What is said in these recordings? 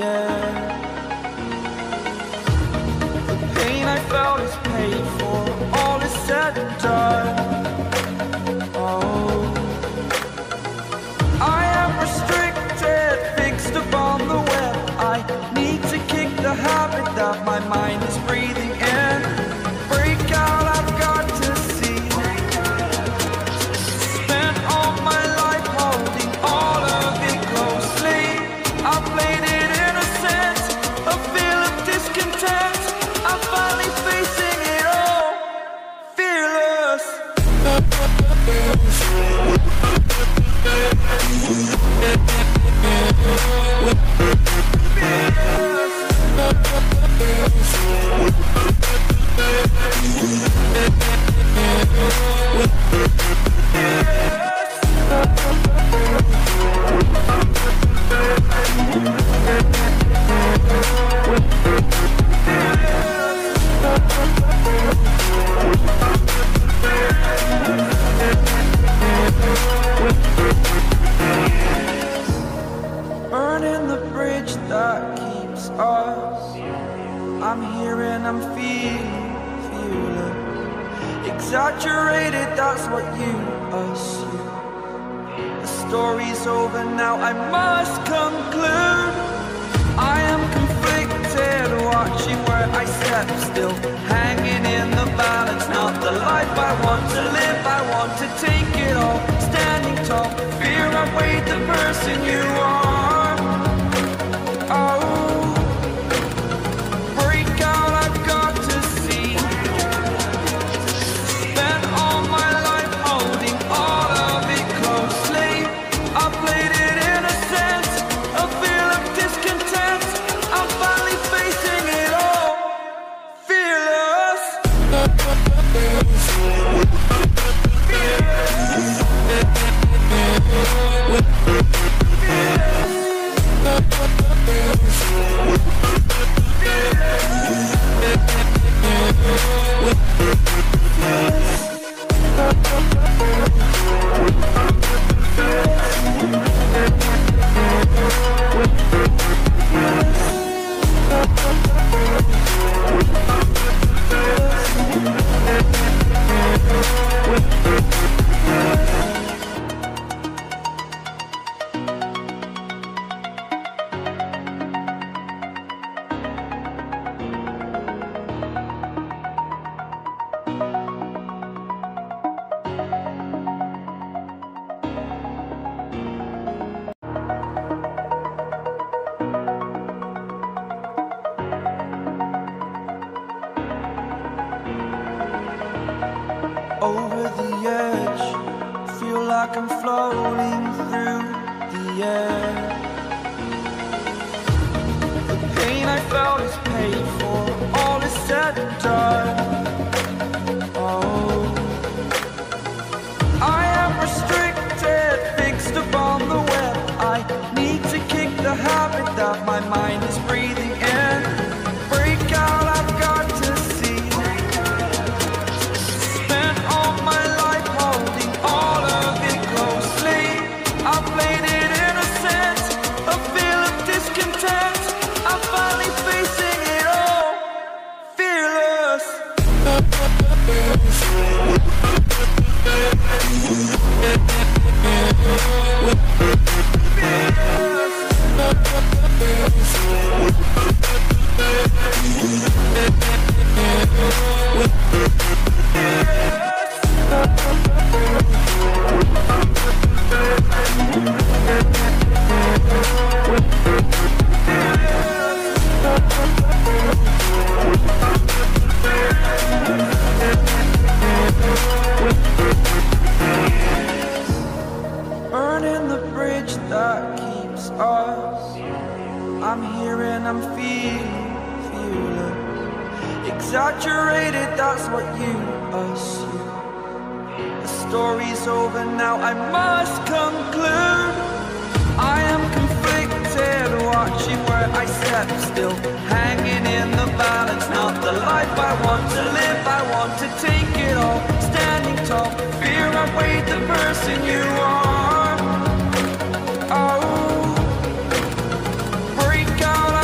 air. The pain I felt is paid for, all is said and done. Oh, I am restricted, fixed upon the web. I need to kick the habit that my mind is breathing in. Break out, I've got to see. Spent all my life holding all of it closely. I played it innocent, a feel of discontent. I'm finally facing it all, fearless. Burning the bridge that keeps us. I'm here and I'm feeling exaggerated, that's what you assume. The story's over now, I must conclude. I am conflicted, watching where I step still, hanging in the balance. Not the life I want to live, I want to take it all. Standing tall, fear outweighed the person you are. Oh, break out, I've got to see. Spent all my life holding all of it closely. I played it innocent, a feel of discontent. I'm finally facing it all, fearless. Over the edge, feel like I'm floating through the air. The pain I felt is paid for, all is said and done. Oh, I am restricted, fixed upon the web. I need to kick the habit that my mind is breathing in. Break out, I've got to see. Spent all my life holding all of it closely. I played it innocent, a feel of discontent. I'm finally facing it all, fearless. Burning the bridge that keeps us. I'm here and I'm feeling exaggerated, that's what you assume. The story's over now, I must conclude. I am conflicted, watching where I step still, hanging in the balance. Not the life I want to live, I want to take it all. Standing tall, fear outweighed the person you are. Oh, break out.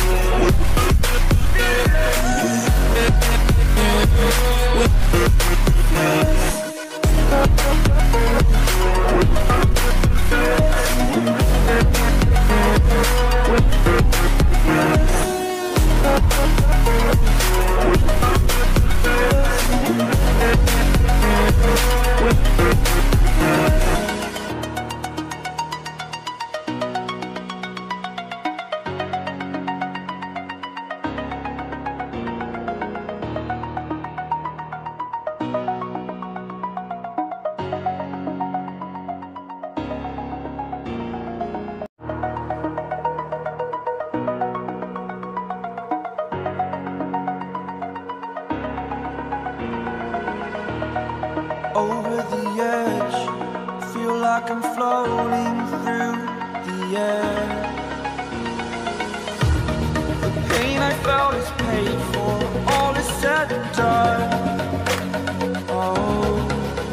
Over the edge, feel like I'm floating through the air. The pain I felt is paid for, all is said and done. Oh,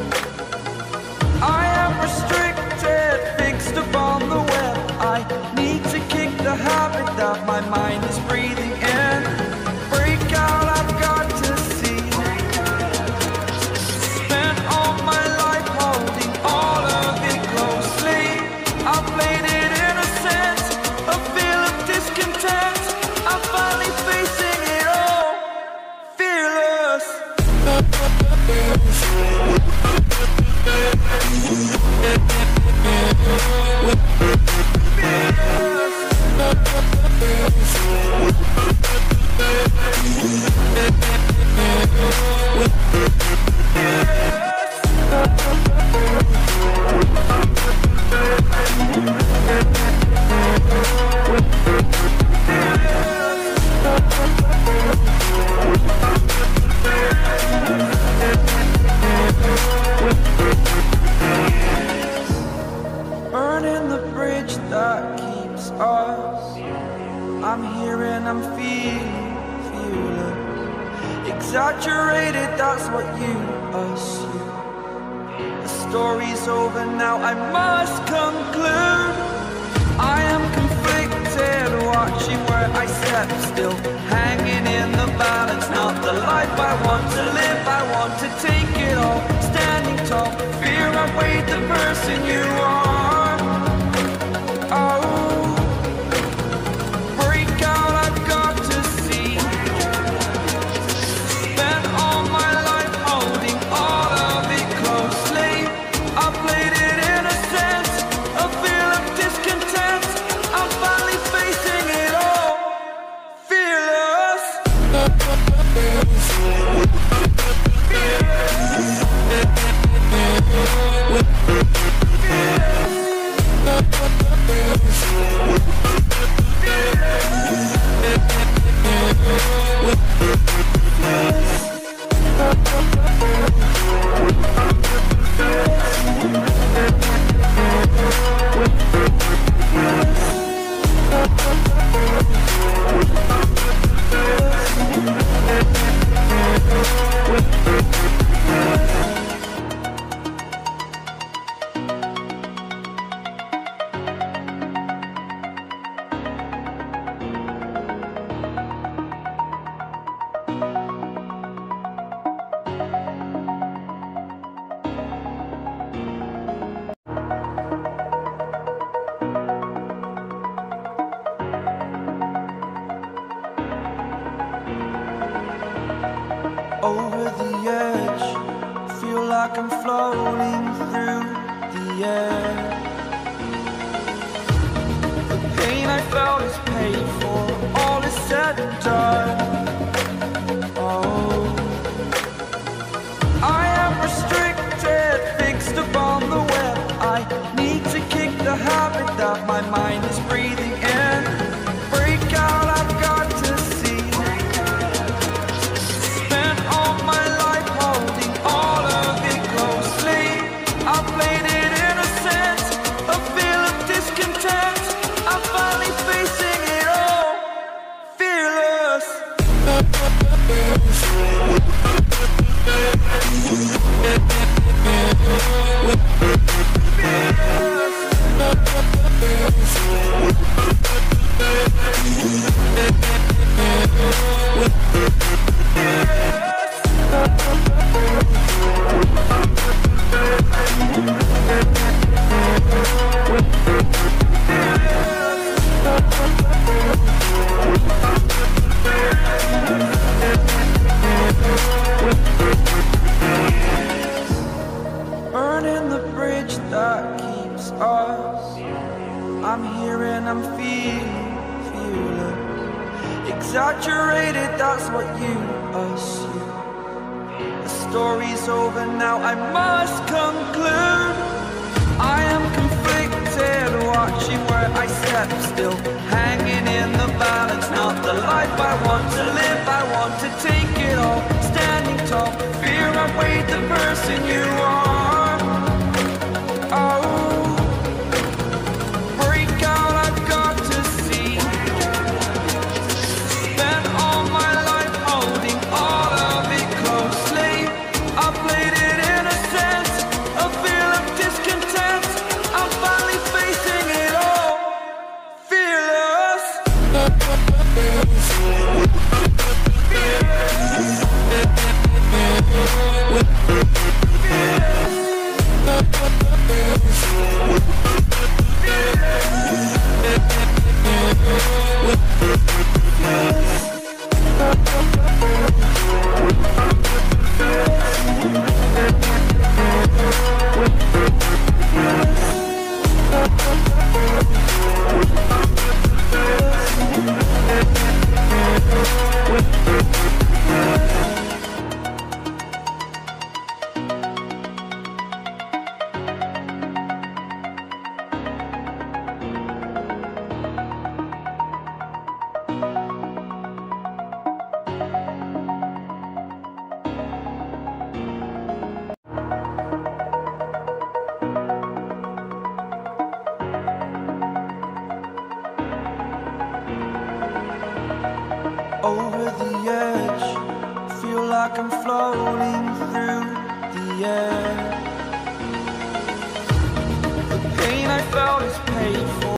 I am restricted, fixed upon the web. I need to kick the habit that my mind is breathing in. Break out, I've got to see. Burning the bridge that keeps us. I'm here and I'm feeling exaggerated, that's what you assume. The story's over now, I must conclude. I am conflicted, watching where I step still, hanging in the balance. Not the life I want to live, I want to take it all. Standing tall, fear outweighed the person you are. Oh, break out, I've got to see. Spent all my life holding all of it closely. I played it in a sense, a feel of discontent. I'm finally facing it all, fearless. Over the edge, feel like I'm floating through the air. The pain I felt is paid for, all is said and done. Oh, I am restricted, fixed upon the web. I need to kick the habit that my mind is breathing in. Break out, I've got to see. I'm finally facing it all, fearless. Fearless. Burning the bridge that keeps us. I'm here and I'm feeling fearless. Exaggerated, that's what you assume. The story's over now, I must conclude. I am conflicted, watching where I step still, hanging in the balance. Not the life I want to live, I want to take it all. Standing tall, fear I weighed the person you are. Oh, break out, I've got to see. Spent all my life holding all of it closely. I played it in a sense, a feel of discontent. I'm finally facing it all, fearless. Over the edge, feel like I'm floating through the air.